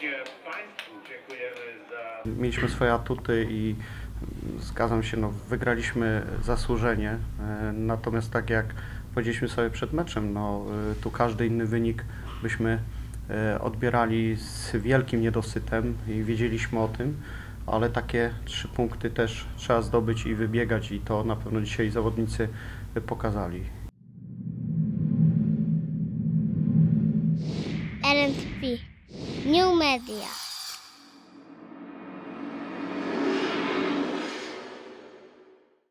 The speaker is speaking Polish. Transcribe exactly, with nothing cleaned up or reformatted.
Państwu dziękujemy za... Mieliśmy swoje atuty i zgadzam się, no, wygraliśmy zasłużenie, natomiast tak jak powiedzieliśmy sobie przed meczem, no, tu każdy inny wynik byśmy odbierali z wielkim niedosytem i wiedzieliśmy o tym, ale takie trzy punkty też trzeba zdobyć i wybiegać i to na pewno dzisiaj zawodnicy pokazali. R N T P New Media.